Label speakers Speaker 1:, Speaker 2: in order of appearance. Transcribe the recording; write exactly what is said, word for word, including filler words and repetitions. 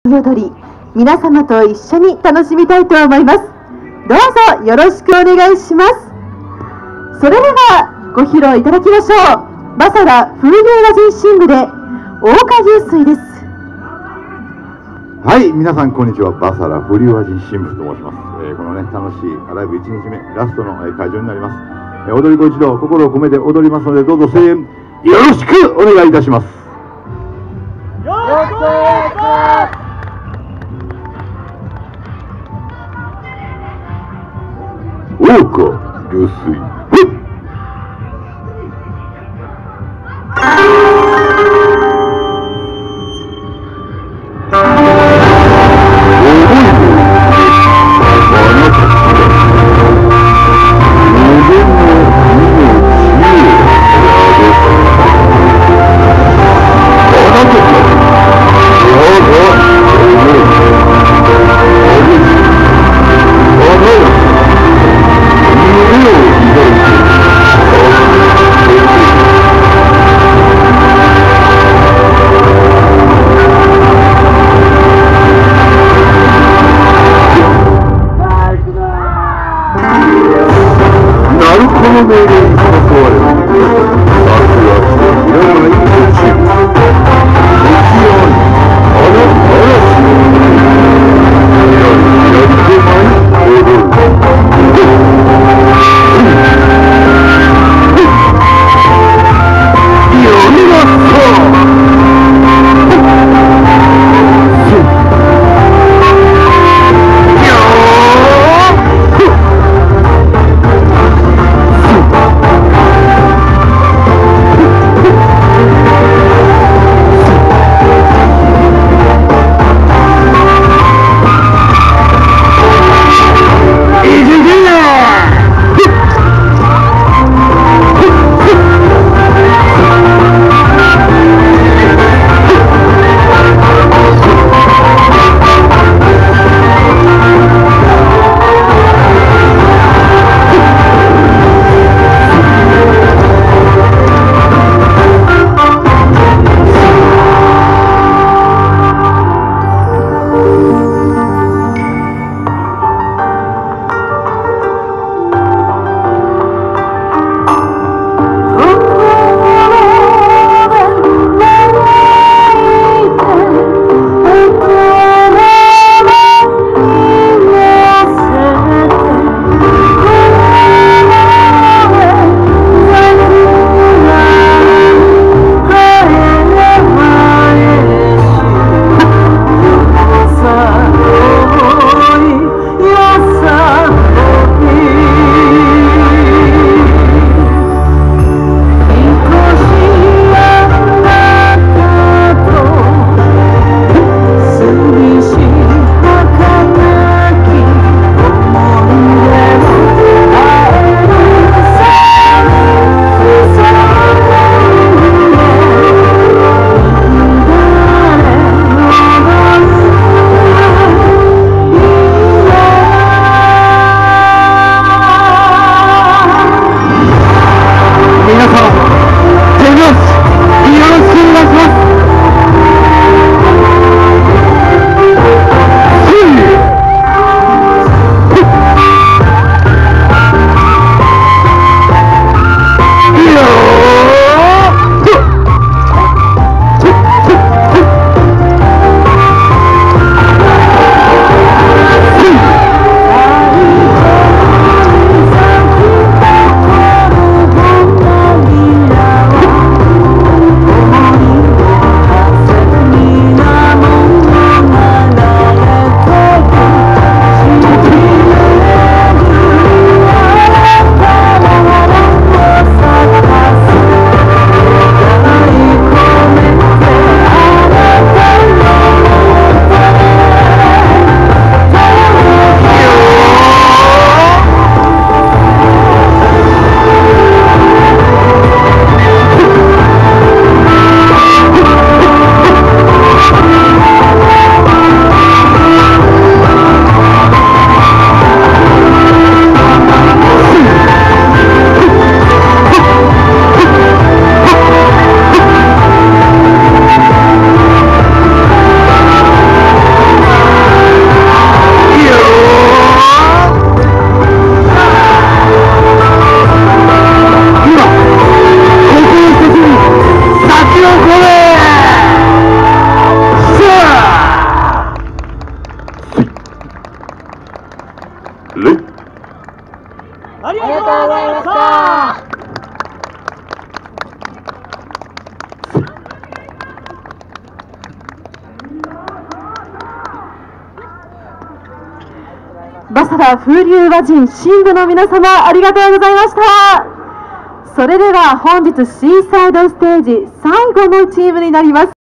Speaker 1: 踊り、皆様と一緒に楽しみたいと思います。どうぞよろしくお願いします。それではご披露いただきましょう。バサラ風流和人神舞で大岡流水です。
Speaker 2: はい、皆さんこんにちは。バサラ風流和人神舞と申します。えー、このね楽しいライブいちにちめラストの、えー、会場になります。えー、踊り子一同心を込めて踊りますので、どうぞ声援よろしくお願いいたします。
Speaker 3: よろしくお願いします。
Speaker 2: 大岡流水。Oh,
Speaker 3: ありがとうございました。
Speaker 1: バサラ風流和人新部の皆様、ありがとうございました。それでは本日シーサイドステージ最後のチームになります。